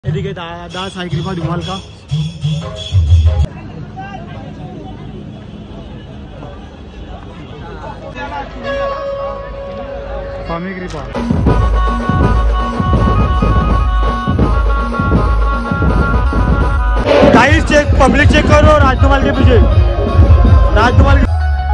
एदिके दादा साई कृपा धुमाल का स्वामी कृपा। गाइस चेक, पब्लिक चेक करो राजकुमार के पीछे, Rajkumar.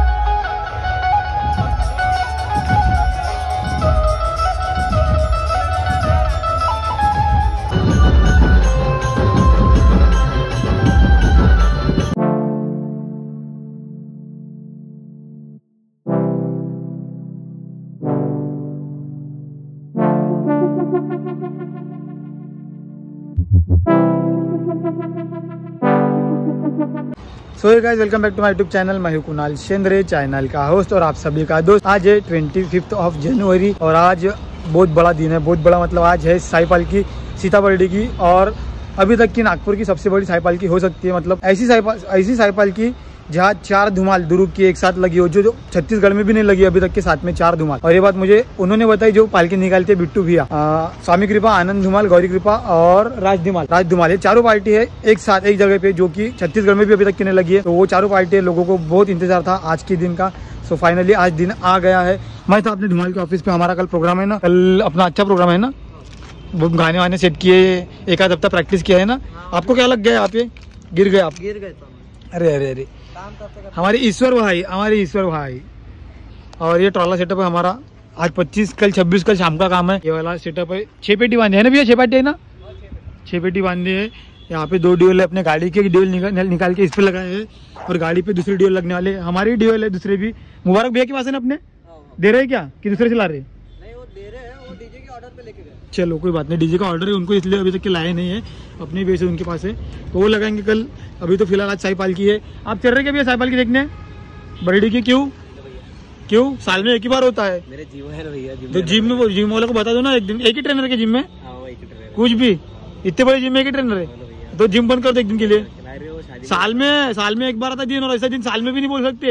So guys, welcome back to my YouTube channel. मैं हूं कुणाल शेंद्रे, चैनल का होस्ट और आप सभी का दोस्त। आज है 25 जनवरी और आज बहुत बड़ा दिन है। बहुत बड़ा मतलब आज है साई पालकी सीताबर्डी की, और अभी तक की नागपुर की सबसे बड़ी साई पालकी हो सकती है। मतलब ऐसी साई पालकी जहाँ 4 धुमाल दुर्ग की एक साथ लगी हो, जो छत्तीसगढ़ में भी नहीं लगी अभी तक के, साथ में 4 धुमाल। और ये बात मुझे उन्होंने बताई जो पालकी निकालते बिट्टू भैया, स्वामी कृपा, आनंद धुमाल, गौरी कृपा और राज धुमाल। ये चारों पार्टी है एक साथ एक जगह पे, जो कि छत्तीसगढ़ में भी अभी तक की नहीं लगी है। तो वो चारों पार्टी लोगों को बहुत इंतजार था आज के दिन का। सो फाइनली आज दिन आ गया है। मैं था अपने धुमाल के ऑफिस पे, हमारा कल प्रोग्राम है ना, कल अपना अच्छा प्रोग्राम है ना, वो गाने वाने सेट किए, एक आध हफ्ता प्रैक्टिस किया है ना। आपको क्या लग गया? आप ये गिर गए? आप गिर गए? अरे अरे अरे, हमारे ईश्वर भाई। और ये ट्रॉला सेटअप है हमारा। आज 25 कल 26 कल शाम का काम है। ये वाला सेटअप है। 6 पेटी बांधे है ना भैया? 6 पेटी है ना? 6 पेटी बांधे है। यहाँ पे 2 ड्यूल है, अपने गाड़ी के ड्यूल निकाल के इस पे लगाए हैं, और गाड़ी पे दूसरे ड्यूल लगने वाले। हमारी ड्यूल है दूसरे भी। मुबारक भैया के पास है ना अपने? दे रहे क्या कि दूसरे चला रहे? नहीं, वो दे रहे हैं, वो डीजे के ऑर्डर पे लेके गए। चलो कोई बात नहीं, डीजे का ऑर्डर है उनको, इसलिए अभी तक के लाए नहीं है। अपनी बेस उनके पास है, तो वो लगाएंगे कल। अभी तो फिलहाल आज साई पालकी है। आप चल रहे क्या भैया साई पालकी देखने बर्डी की? क्यों साल में एक ही बार होता है? मेरे जिम है भैया, तो जिम वाले को बता दो ना एक दिन। एक ही ट्रेनर के जिम में? कुछ भी इतने बड़े जिम में एक ही ट्रेनर है, तो जिम बंद कर दो एक दिन के लिए। साल में एक बार आता दिन, और ऐसा दिन साल में भी नहीं बोल सकते।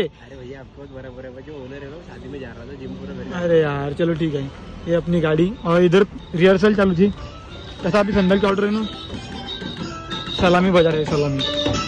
अरे यार चलो ठीक है। ये अपनी गाड़ी और इधर रिहर्सल चालू थी। कैसा अभी संदल का ऑर्डर है ना, सलामी बजा रहे, सलामी।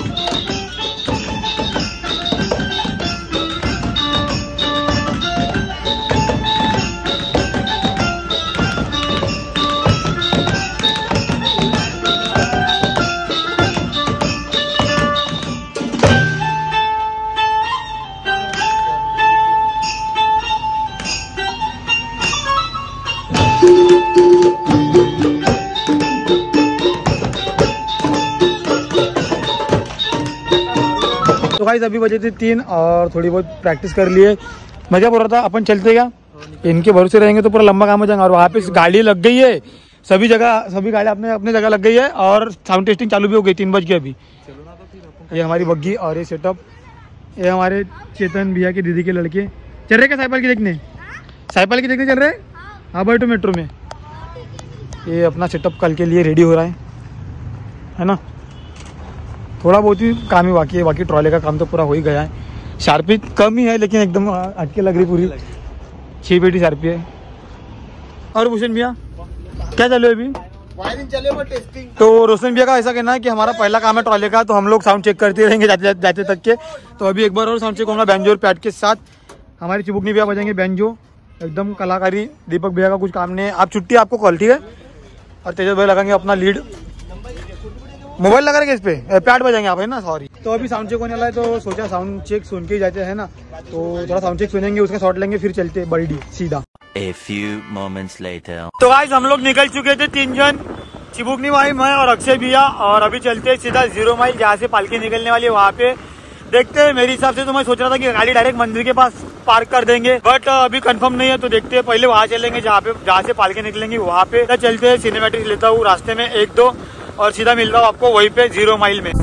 तो गाइस अभी बजे थे 3 और थोड़ी बहुत प्रैक्टिस कर लिए। मैं क्या बोल रहा था, अपन चलते क्या? इनके भरोसे रहेंगे तो पूरा लंबा काम हो जाएगा। और वहाँ पे गाड़ी लग गई है, सभी गाड़ी अपने जगह लग गई है, और साउंड टेस्टिंग चालू भी हो गई 3 बज के अभी। ये हमारी बग्गी और ये सेटअप, ये हमारे चेतन भैया के दीदी के लड़के चल रहे क्या साइकिल की देखने? साइकिल की देखने चल रहे? हाँ बैठो मेट्रो में। ये अपना सेटअप कल के लिए रेडी हो रहा है ना। थोड़ा बहुत ही काम ही बाकी है, बाकी ट्रॉले का काम तो पूरा हो ही गया है। शार्पी कम ही है, लेकिन एकदम हटके लग रही पूरी। 6 पेटी शार्पी है। और भूषण भैया क्या चल रहा है अभी? वायरिंग चले वो टेस्टिंग। तो रोशन भैया का ऐसा कहना है कि हमारा पहला काम है ट्रॉले का, तो हम लोग साउंड चेक करते रहेंगे जाते तक के। तो अभी एक बार और साउंड चेक होगा बैंजो और पैड के साथ। हमारी चिबुकनी भैया बजाएंगे बैंजो, एकदम कलाकारी। दीपक भैया का कुछ काम नहीं है, आप छुट्टी, आपको कॉल, ठीक है। और तेजस भाई लगाएंगे अपना लीड। मोबाइल लगा रहे इस पे, पैड बजाएंगे आप, है ना, सॉरी। तो अभी साउंड चेक होने वाला है, तो सोचा साउंड चेक सुन के ही जाते हैं ना। तो थोड़ा साउंड चेक सुनेंगे, उसका शॉट लेंगे, फिर चलते बर्डी सीधा। A few moments later. तो गाइस हम लोग निकल चुके थे 3 जन, चिबुकनी भाई, मैं और अक्षय भैया, और अभी चलते सीधा 0 माइल जहाँ से पालकी निकलने वाली है वहाँ पे। देखते हैं, मेरे हिसाब से तो मैं सोच रहा था कि गाड़ी डायरेक्ट मंदिर के पास पार्क कर देंगे, बट अभी कंफर्म नहीं है। तो देखते हैं, पहले वहाँ चलेंगे जहाँ से पालकी निकलेंगे वहाँ पे। चलते हैं, सिनेमैटिक लेता हूँ रास्ते में 1-2, और सीधा मिलता हूँ आपको वहीं पे 0 माइल में।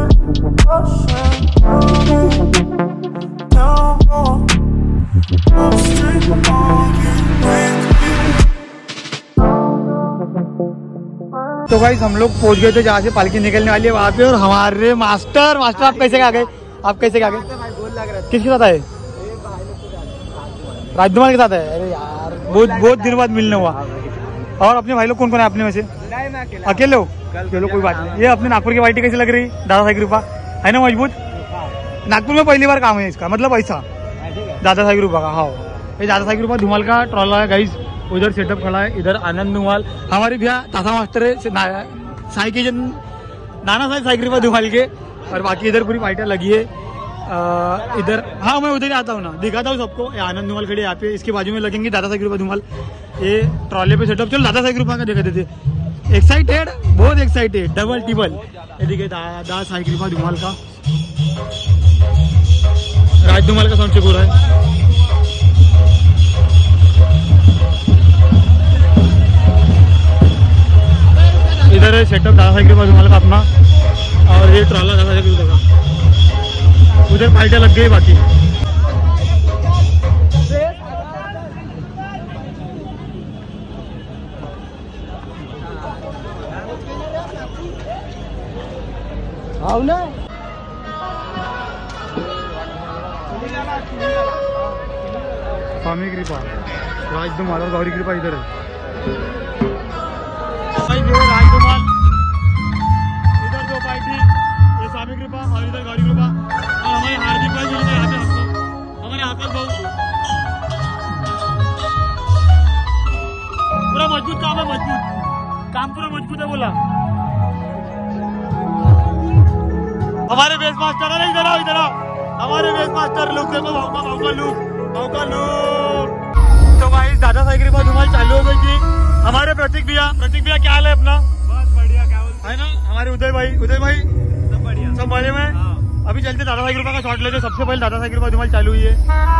तो गाइस हम लोग पहुंच गए थे जहाँ से पालकी निकलने वाली है वहाँ पे, और हमारे मास्टर आप कैसे आ गए? किसके साथ आए? राजकुमार के साथ है? अरे यार बहुत दिन बाद मिलने हुआ। और अपने भाई लोग कौन कौन है अपने में से? अकेले हो? चलो कोई बात नहीं। ये अपने नागपुर की वाइटी कैसी लग रही? दादा कृपा है ना मजबूत। नागपुर में पहली बार काम है इसका, मतलब ऐसा दादा कृपा का। हाँ, ये दादा कृपा धुमाल का ट्रॉला है गाइस। उधर सेटअप खड़ा है, इधर आनंद धुमाल हमारे भैया ताता मास्टर है, साई के जन नाना साई कृपा धुमाल के। और बाकी इधर पूरी पार्टियाँ लगी है इधर। हाँ, मैं उधर ही आता हूँ ना, दिखाता हूँ सबको। ये आनंद धुमाल खड़े यहाँ पे, इसके बाजू में लगेंगे दादा साई कृपा धुमाल। ये ट्रॉले पे सेटअप। चलो दादा साई कृपा का देखा देते। एक्साइटेड, बहुत एक्साइटेड, डबल टिबल। ये देखिए दादा साई कृपा धुमाल का, राज धुमाल का साउंड चेक हो रहा है। इधर है सेटअप दादा साई कृपा धुमाल का अपना, और ये ट्रॉला दादा साई कृपा का। उधर पार्टियाँ लग गई बाकी। आओ ना स्वामी कृपा, राज धुमाल और गौरी कृपा इधर है। राज धुमाल, इधर दो पार्टी, ये स्वामी कृपा और इधर गौरी कृपा। और हमारे हार्दिक भाई मिलते हैं यहाँ पे हमको, हमारे आकाश भाऊ। पूरा मजबूत काम है, मजबूत काम, पूरा मजबूत है बोला। हमारे बेस मास्टर है, इधर आओ, इधर आओ। हमारे बेस मास्टर लुक देखो, भाव का लुक। तो भाई दादा साई कृपा धुमाल चालू हो गई थी। हमारे प्रतीक भैया क्या हाल है अपना? बस बढ़िया, क्या है ना। हमारे उदय भाई सब बढ़िया, सब मजे में। हाँ। अभी चलते दादा साई कृपा का शॉट लेते। सबसे पहले दादा साई कृपा धुमाल चालू हुई है।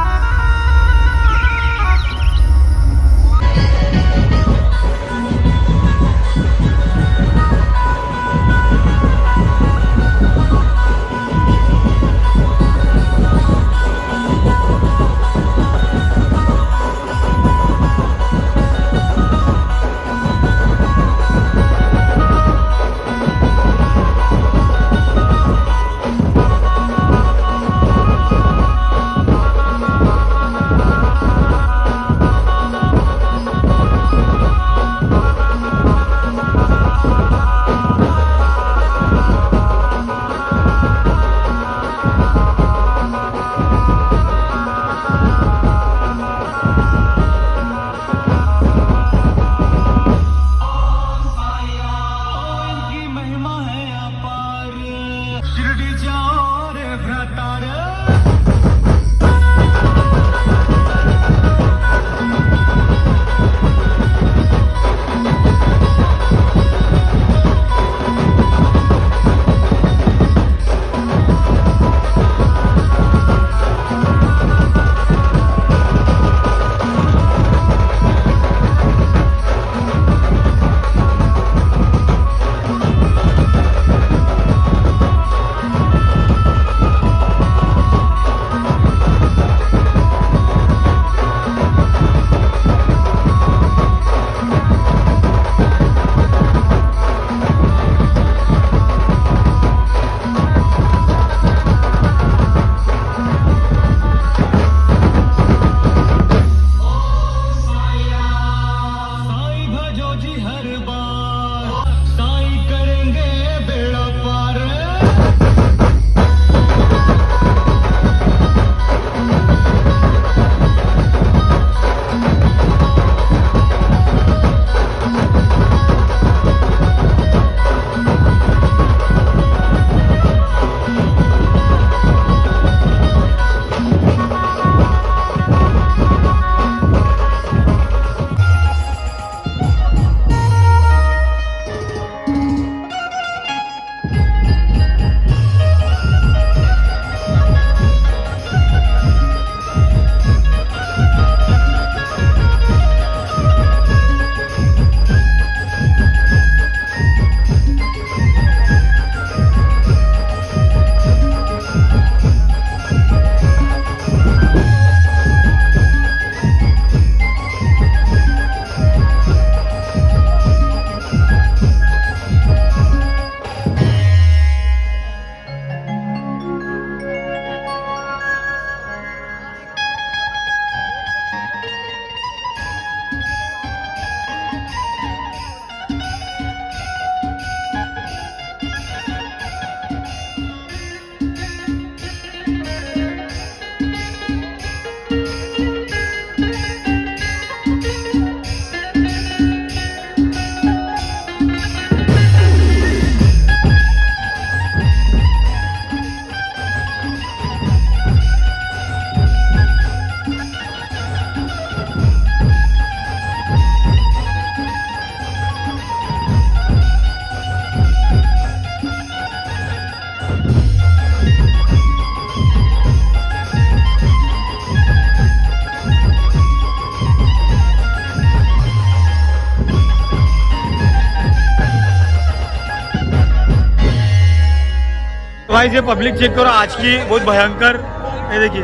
गाइस ये पब्लिक चेक करो आज की, बहुत भयंकर। ये देखिए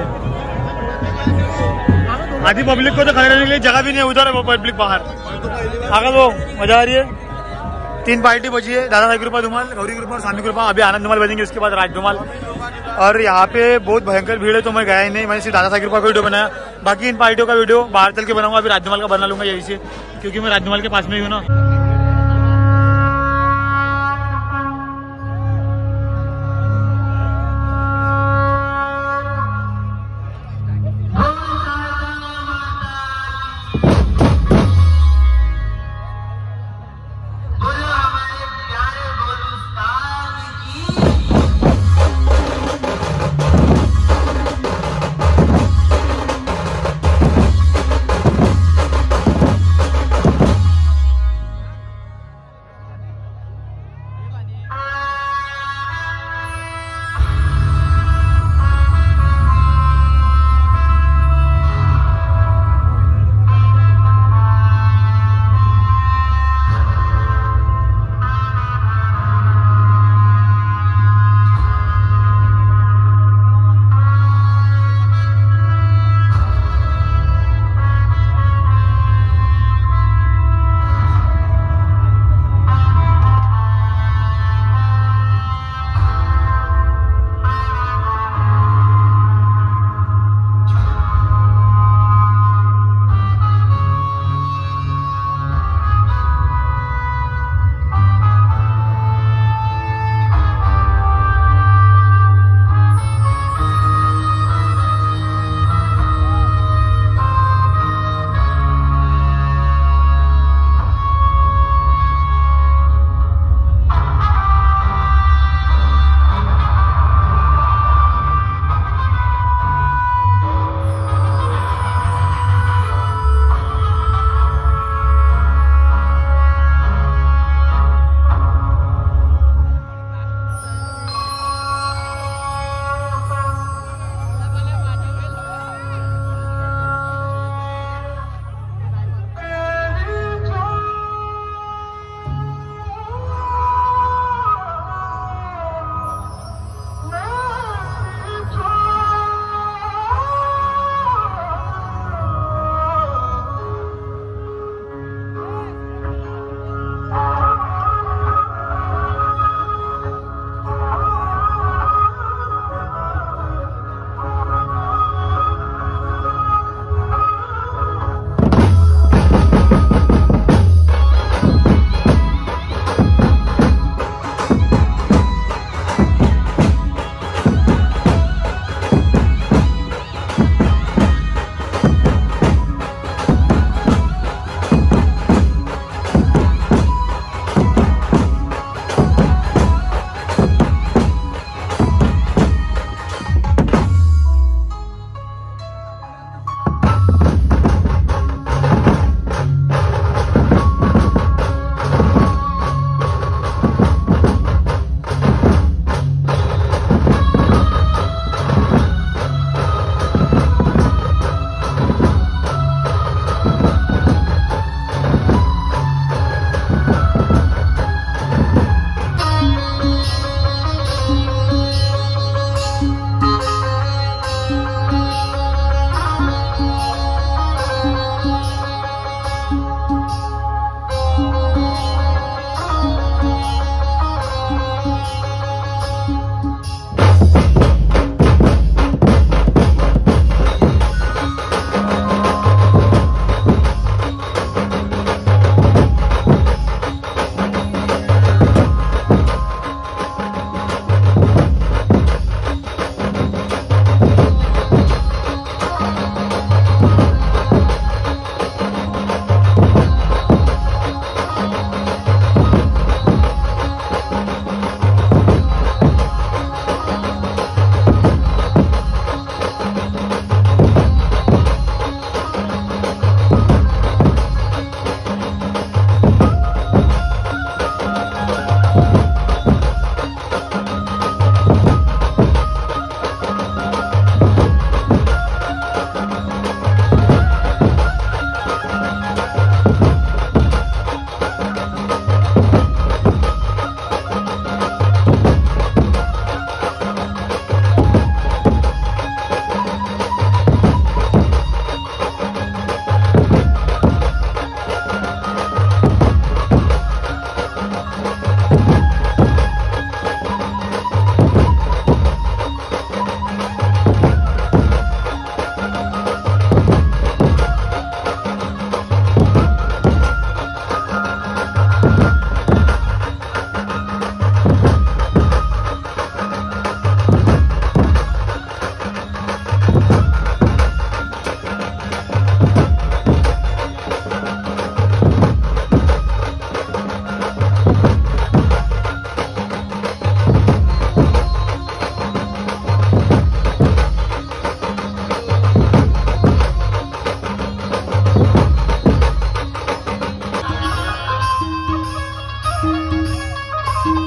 आधी पब्लिक को तो खड़े रहने के लिए जगह भी नहीं है, उधर है वो पब्लिक बाहर। आगे वो मजा आ रही है। 3 पार्टी बची है, दादा साहब कृपा धुमाल, गौरी कृपा और स्वामी कृपा। अभी आनंद धुमाल बजेंगे, उसके बाद राज धुमाल। और यहाँ पे बहुत भयंकर भीड़ है, तो मैं गया ही नहीं, मैंने सिर्फ दादा साहब कृपा का वीडियो बनाया। बाकी इन पार्टियों का वीडियो बाहर चल के बनाऊंगा, अभी राज धुमाल का बना लूंगा यही से, क्योंकि मैं राज धुमाल के पास में ही हूँ ना।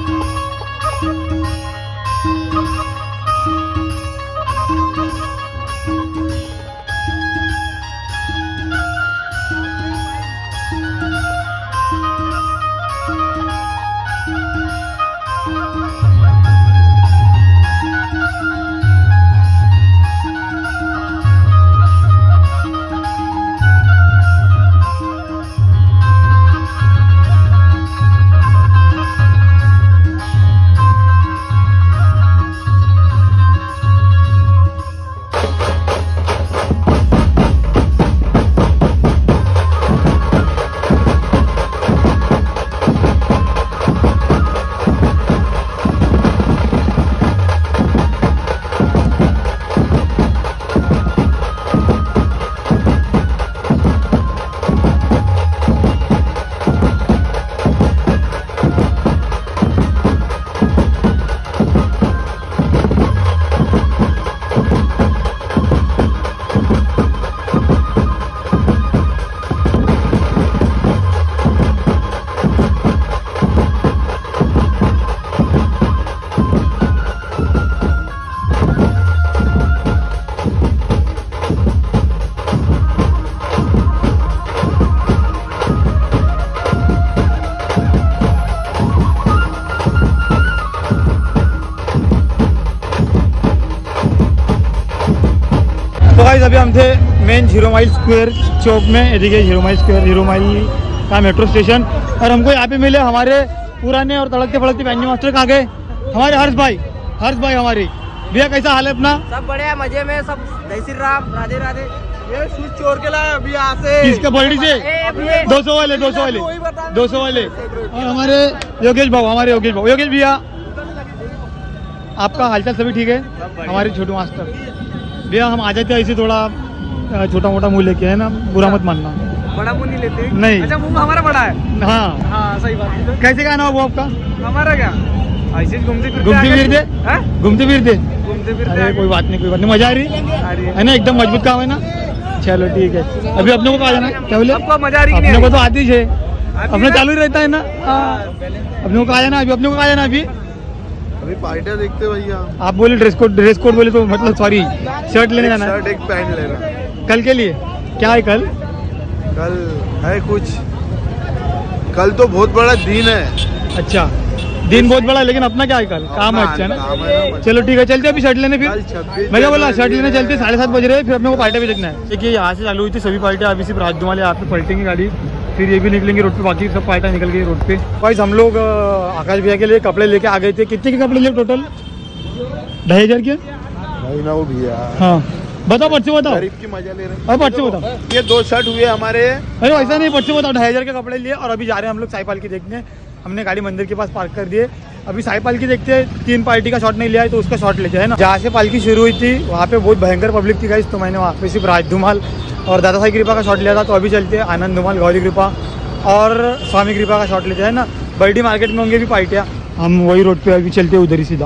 गाइस अभी हम थे मेन हीरो माइल स्क्वायर चौक में, देखिए Hero Mile Square, Hero Mile का मेट्रो स्टेशन। और हमको यहाँ पे मिले हमारे पुराने और तड़कते फड़कते बैंड मास्टर। कहाँ गए हमारे हर्ष भाई हमारे भैया, कैसा हाल है अपना? सब बढ़िया, मजे में सब। जय श्री राम, राधे राधे। ये शूज चोर के लाया अभी यहाँ से। किसके बॉडी से? 200 वाले। और हमारे योगेश भैया, आपका हालचाल सभी ठीक है? हमारे छोटू मास्टर भैया, हम आ जाते हैं ऐसे थोड़ा छोटा मोटा मुँह लेके, है ना, बुरा मत मानना। बड़ा मुँह नहीं लेते? नहीं। अच्छा, मुँह हमारा बड़ा है। हाँ सही बात है। कैसे गाना हो वो आपका? हमारा क्या ऐसे घूमते फिरते। अरे कोई बात नहीं, मजा आ रही है ना, एकदम मजबूत काम है ना। चलो ठीक है। अभी अपने को कहा जाना, क्या बोले? आपको मजा आ रही? अपने को तो आती है, अपने चालू ही रहता है ना। अपने को कहा जाना, अभी अभी पार्टियां देखते भैया। आप बोले ड्रेस कोड बोले तो मतलब सॉरी, शर्ट लेने जाना है। शर्ट एक पैंट लेना कल के लिए। क्या है कल है कुछ? कल तो बहुत बड़ा दिन है। अच्छा, दिन बहुत बड़ा है, लेकिन अपना क्या है कल? काम है। अच्छा ना, चलो ठीक है, चलते अभी शर्ट लेने। फिर मैं क्या बोला, शर्ट लेने चलते, 7:30 बज रहे हैं। फिर अपने को पार्टी भी देखना है। देखिए यहाँ से चालू हुई थी सभी पार्टियां, अभी सिर्फ राजधुमाल यहाँ पे पलटेंगी गाड़ी, फिर ये भी निकलेंगे रोड पे, बाकी सब पार्टियां निकल गई रोड पे। गाइस हम लोग आकाश भैया के लिए कपड़े लेके आ गए थे। कितने के कपड़े लिए टोटल? 2,500 के? नहीं ना वो भैया। हाँ बताओ, पर्चे बताओ। गरीब की मजा ले रहे हैं। और पर्चे बताओ। ये 2 शर्ट हुए हमारे। अरे ऐसा नहीं, पर्चे बताओ। 2,500 के कपड़े लिए और अभी जा रहे हैं हम लोग साई पालकी देखने। हमने गाड़ी मंदिर के पास पार्क कर दिए। अभी साई पालकी देखते हैं। 3 पार्टी का शॉट नहीं लिया है तो उसका शॉट लेते हैं ना। जहाँ से पालकी शुरू हुई थी वहाँ पे बहुत भयंकर पब्लिक थी गाइस, तो मैंने वहाँ पे सिर्फ राजधुमाल और दादा साई कृपा का शॉट लिया था। तो अभी चलते हैं आनंद धुमाल, गौरी कृपा और स्वामी कृपा का शॉट लेते हैं ना। बर्डी मार्केट में होंगे भी पार्टियाँ, हम वही रोड पे अभी चलते हैं उधर ही सीधा।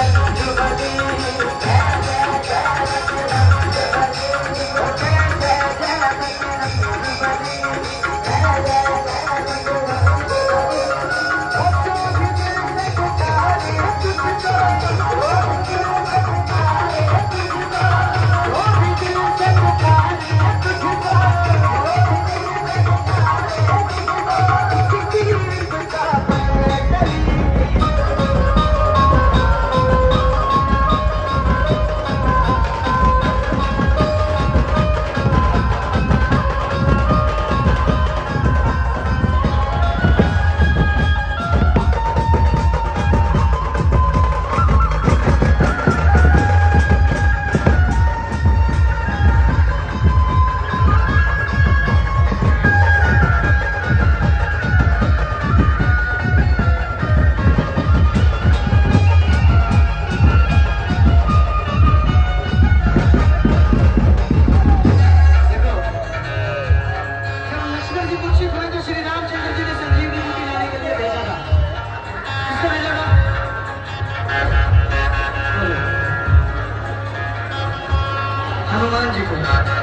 हनुमान जी को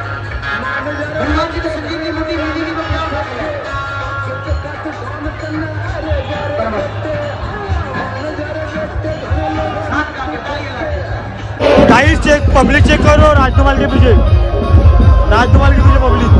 संजीवनी बूटी मिली नहीं तो क्या हो गाइस चेक पब्लिक चेक करो राजकमल के पीछे पब्लिक।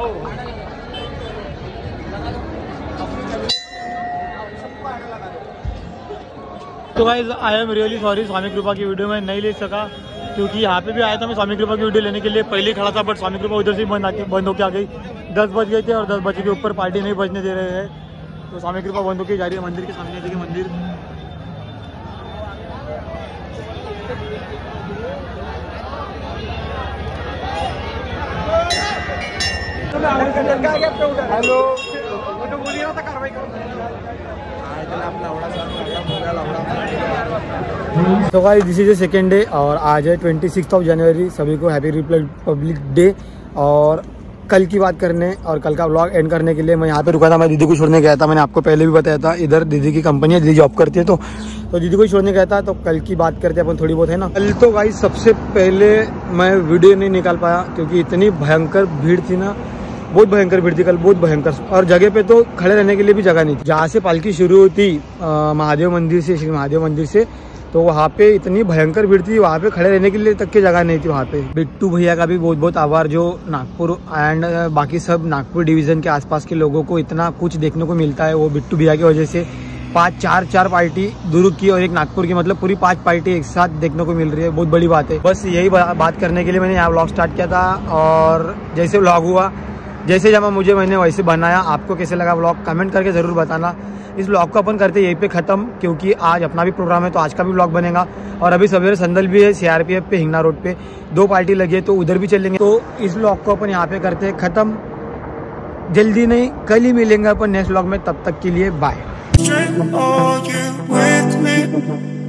तो guys I am really sorry, Swami Kripa की वीडियो में नहीं ले सका क्योंकि यहाँ पे भी आया था मैं स्वामी कृपा की वीडियो लेने के लिए, पहले ही खड़ा था, बट स्वामी कृपा उधर से बंद होके आ गई। 10 बज गए थे और 10 बजे के ऊपर पार्टी नहीं बजने दे रहे हैं, तो स्वामी कृपा बंद होके जा रही है। मंदिर के सामने देखिए मंदिर। हेलो तो बोलिए ना कार्रवाई तो guys this is the second day और आज है 26 जनवरी। सभी को हैप्पी रिपब्लिक डे। और कल की बात करने और कल का व्लॉग एंड करने के लिए मैं यहाँ पे रुका था। मैं दीदी को छोड़ने गया था, मैंने आपको पहले भी बताया था। इधर दीदी की कंपनी है, दीदी जॉब करती है, तो दीदी को छोड़ने गया था। तो कल की बात करते हैं अपन थोड़ी बहुत, है ना। कल तो गाइस सबसे पहले मैं वीडियो नहीं निकाल पाया क्योंकि इतनी भयंकर भीड़ थी ना, बहुत भयंकर भीड़ थी कल, बहुत भयंकर। और जगह पे तो खड़े रहने के लिए भी जगह नहीं थी। जहाँ से पालकी शुरू होती महादेव मंदिर से, श्री महादेव मंदिर से, तो वहाँ पे इतनी भयंकर भीड़ थी, वहाँ पे खड़े रहने के लिए तक की जगह नहीं थी वहाँ पे। बिट्टू भैया का भी बहुत बहुत आभार, जो नागपुर एंड बाकी सब नागपुर डिवीज़न के आसपास के लोगों को इतना कुछ देखने को मिलता है, वो बिट्टू भैया की वजह से 4 पार्टी दुर्ग की और एक नागपुर की, मतलब पूरी 5 पार्टी एक साथ देखने को मिल रही है। बहुत बड़ी बात है। बस यही बात करने के लिए मैंने यहाँ व्लॉग स्टार्ट किया था। और जैसे व्लॉग हुआ, जैसे जमा मैंने वैसे बनाया। आपको कैसे लगा व्लॉग कमेंट करके ज़रूर बताना। इस व्लॉग को अपन करते यहीं पे ख़त्म क्योंकि आज अपना भी प्रोग्राम है, तो आज का भी व्लॉग बनेगा। और अभी सवेरे संदल भी है CRPF पे, हिंगना रोड पे 2 पार्टी लगी है, तो उधर भी चलेंगे। तो इस व्लॉग को अपन यहाँ पे करते हैं ख़त्म। जल्दी नहीं, कल ही मिलेंगे अपन नेक्स्ट व्लॉग में। तब तक के लिए बाय।